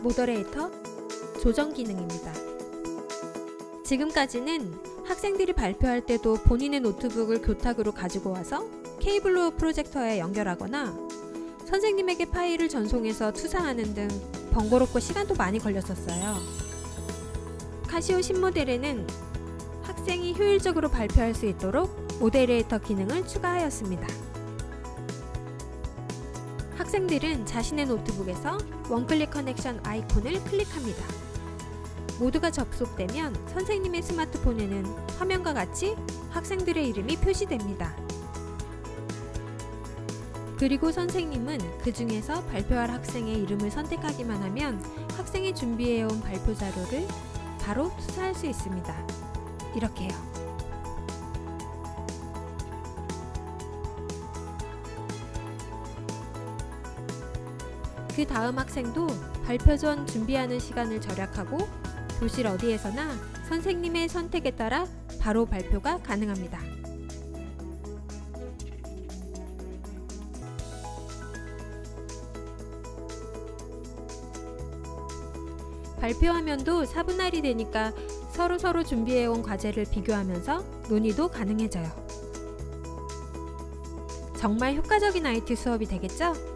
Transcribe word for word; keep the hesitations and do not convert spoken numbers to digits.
모더레이터, 조정 기능입니다. 지금까지는 학생들이 발표할 때도 본인의 노트북을 교탁으로 가지고 와서 케이블로 프로젝터에 연결하거나 선생님에게 파일을 전송해서 투사하는 등 번거롭고 시간도 많이 걸렸었어요. 카시오 신모델에는 학생이 효율적으로 발표할 수 있도록 모더레이터 기능을 추가하였습니다. 학생들은 자신의 노트북에서 원클릭 커넥션 아이콘을 클릭합니다. 모두가 접속되면 선생님의 스마트폰에는 화면과 같이 학생들의 이름이 표시됩니다. 그리고 선생님은 그 중에서 발표할 학생의 이름을 선택하기만 하면 학생이 준비해온 발표 자료를 바로 투사할 수 있습니다. 이렇게요. 그 다음 학생도 발표 전 준비하는 시간을 절약하고 교실 어디에서나 선생님의 선택에 따라 바로 발표가 가능합니다. 발표 화면도 사분할이 되니까 서로서로 준비해온 과제를 비교하면서 논의도 가능해져요. 정말 효과적인 아이티 수업이 되겠죠?